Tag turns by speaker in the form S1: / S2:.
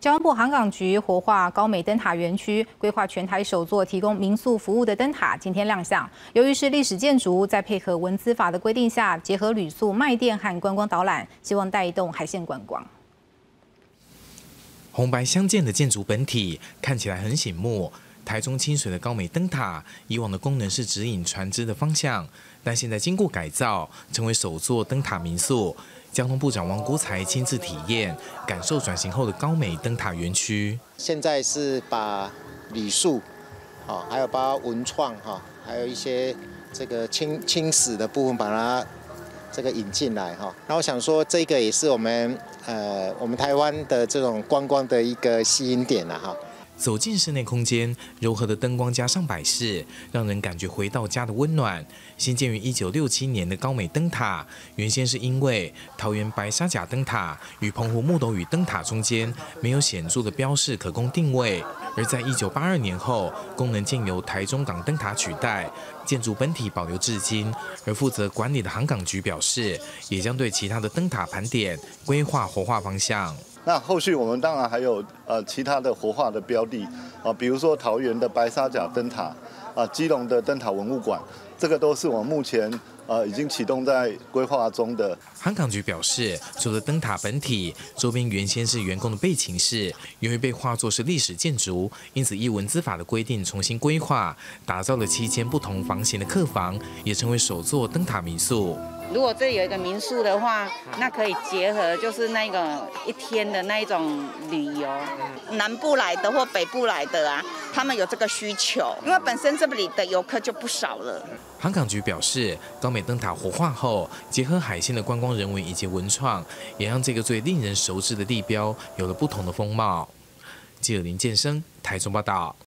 S1: 交通部航港局活化高美灯塔园区，规划全台首座提供民宿服务的灯塔，今天亮相。由于是历史建筑，在配合文资法的规定下，结合旅宿卖店和观光导览，希望带动海线观光。
S2: 红白相间的建筑本体看起来很醒目。台中清水的高美灯塔，以往的功能是指引船只的方向，但现在经过改造，成为首座灯塔民宿。交通部长王国材亲自体验，感受转型后的高美灯塔园区。
S3: 现在是把旅宿，还有包括文创还有一些这个轻史的部分，把它这个引进来那我想说，这个也是我们台湾的这种观光的一个吸引点
S2: 走进室内空间，柔和的灯光加上摆饰，让人感觉回到家的温暖。新建于1967年的高美灯塔，原先是因为桃园白沙甲灯塔与澎湖木斗屿灯塔中间没有显著的标示可供定位，而在1982年后，功能竟由台中港灯塔取代，建筑本体保留至今。而负责管理的航港局表示，也将对其他的灯塔盘点，规划活化方向。
S4: 那后续我们当然还有其他的活化的标的比如说桃园的白沙甲灯塔基隆的灯塔文物馆，这个都是我们目前已经启动在规划中的。
S2: 航港局表示，除了灯塔本体，周边原先是员工的备勤室，由于被划作是历史建筑，因此依文资法的规定重新规划，打造了7间不同房型的客房，也成为首座灯塔民宿。
S5: 如果这里有一个民宿的话，那可以结合就是那个一天的那一种旅游，南部来的或北部来的他们有这个需求，因为本身这里的游客就不少了。
S2: 航港局表示，高美灯塔活化后，结合海鲜的观光人文以及文创，也让这个最令人熟知的地标有了不同的风貌。记者林建生，台中报道。